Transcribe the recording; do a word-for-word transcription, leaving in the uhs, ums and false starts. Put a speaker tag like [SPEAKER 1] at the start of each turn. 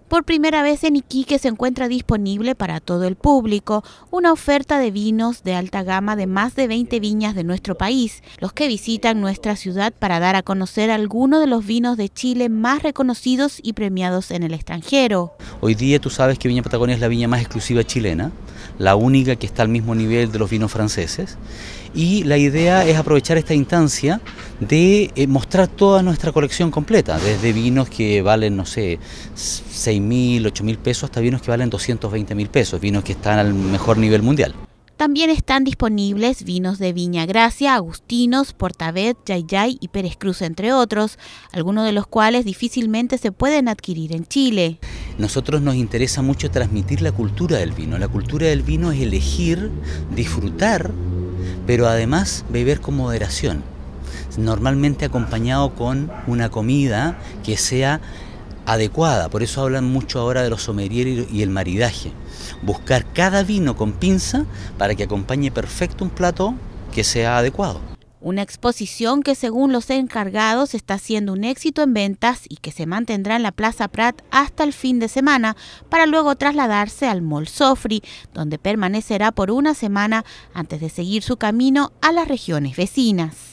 [SPEAKER 1] Por primera vez en Iquique se encuentra disponible para todo el público una oferta de vinos de alta gama de más de veinte viñas de nuestro país, los que visitan nuestra ciudad para dar a conocer algunos de los vinos de Chile más reconocidos y premiados en el extranjero.
[SPEAKER 2] Hoy día tú sabes que Viña Patagonia es la viña más exclusiva chilena, la única que está al mismo nivel de los vinos franceses, y la idea es aprovechar esta instancia de eh, mostrar toda nuestra colección completa, desde vinos que valen, no sé, seis mil, ocho mil pesos hasta vinos que valen doscientos veinte mil pesos, vinos que están al mejor nivel mundial.
[SPEAKER 1] También están disponibles vinos de Viña Gracia, Agustinos, Portabet, Yayay y Pérez Cruz, entre otros, algunos de los cuales difícilmente se pueden adquirir en Chile.
[SPEAKER 2] Nosotros nos interesa mucho transmitir la cultura del vino. La cultura del vino es elegir, disfrutar, pero además beber con moderación, normalmente acompañado con una comida que sea adecuada. Por eso hablan mucho ahora de los sommeliers y el maridaje. Buscar cada vino con pinza para que acompañe perfecto un plato que sea adecuado.
[SPEAKER 1] Una exposición que, según los encargados, está siendo un éxito en ventas y que se mantendrá en la Plaza Prat hasta el fin de semana para luego trasladarse al Mall Sofri, donde permanecerá por una semana antes de seguir su camino a las regiones vecinas.